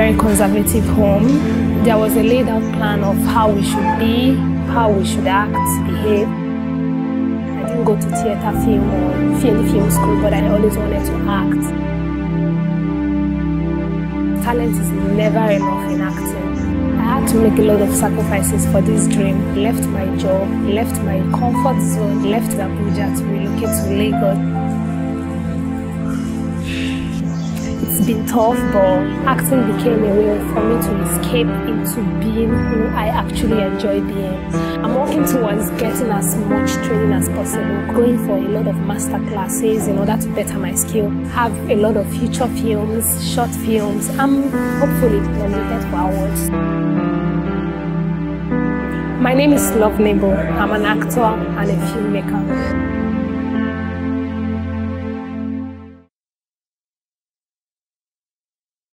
very conservative home. There was a laid out plan of how we should be, how we should act, behave. I didn't go to theatre, film or film school, but I always wanted to act. Talent is never enough in acting. I had to make a lot of sacrifices for this dream. I left my job, left my comfort zone, left Abuja to relocate to Lagos. It's been tough, but acting became a way for me to escape into being who I actually enjoy being. I'm working towards getting as much training as possible, going for a lot of master classes in order to better my skill, have a lot of feature films, short films. I'm hopefully nominated for awards. My name is Love Nebo. I'm an actor and a filmmaker.